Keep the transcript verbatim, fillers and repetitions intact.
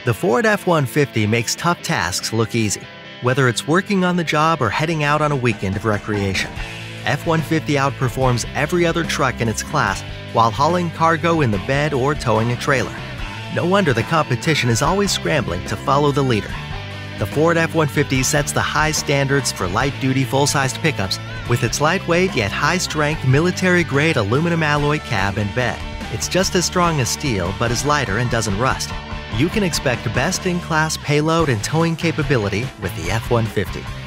The Ford F one fifty makes tough tasks look easy, whether it's working on the job or heading out on a weekend of recreation. F one fifty outperforms every other truck in its class while hauling cargo in the bed or towing a trailer. No wonder the competition is always scrambling to follow the leader. The Ford F one fifty sets the high standards for light-duty full-sized pickups with its lightweight yet high-strength military-grade aluminum alloy cab and bed. It's just as strong as steel but is lighter and doesn't rust. You can expect best-in-class payload and towing capability with the F one fifty.